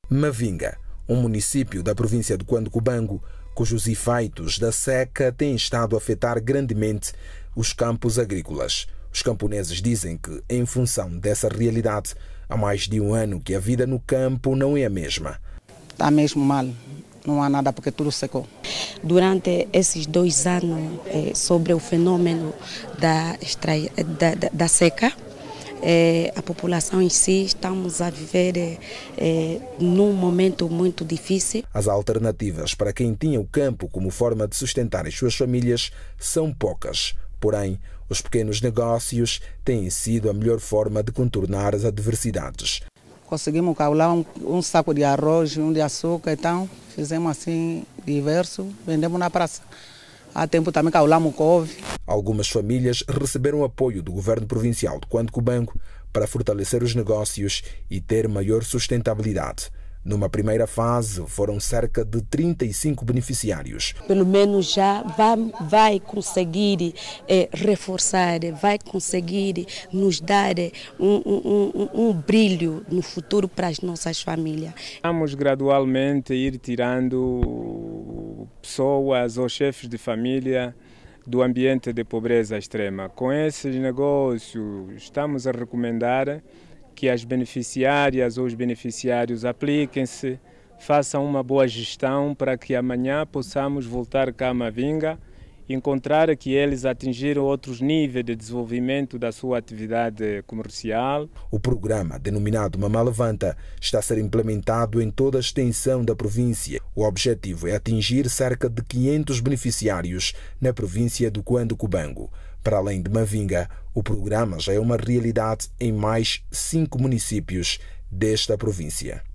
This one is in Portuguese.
Mavinga, um município da província de Cuando-Cubango, cujos efeitos da seca têm estado a afetar grandemente os campos agrícolas. Os camponeses dizem que, em função dessa realidade, há mais de um ano que a vida no campo não é a mesma. Está mesmo mal, não há nada porque tudo secou. Durante esses 2 anos, sobre o fenômeno da seca, a população em si estamos a viver num momento muito difícil. As alternativas para quem tinha o campo como forma de sustentar as suas famílias são poucas. Porém, os pequenos negócios têm sido a melhor forma de contornar as adversidades. Conseguimos caular um saco de arroz, um de açúcar, então fizemos assim diverso, vendemos na praça. Há tempo também caulamos couve. Algumas famílias receberam apoio do governo provincial de Cuando-Cubango para fortalecer os negócios e ter maior sustentabilidade. Numa primeira fase, foram cerca de 35 beneficiários. Pelo menos já vai conseguir reforçar, vai conseguir nos dar um brilho no futuro para as nossas famílias. Vamos gradualmente ir tirando pessoas ou chefes de família do ambiente de pobreza extrema. Com esses negócios, estamos a recomendar que as beneficiárias ou os beneficiários apliquem-se, façam uma boa gestão para que amanhã possamos voltar cá a Mavinga e encontrar que eles atingiram outros níveis de desenvolvimento da sua atividade comercial. O programa, denominado Mamá Levanta, está a ser implementado em toda a extensão da província. O objetivo é atingir cerca de 500 beneficiários na província do Cuando-Cubango. Para além de Mavinga, o programa já é uma realidade em mais 5 municípios desta província.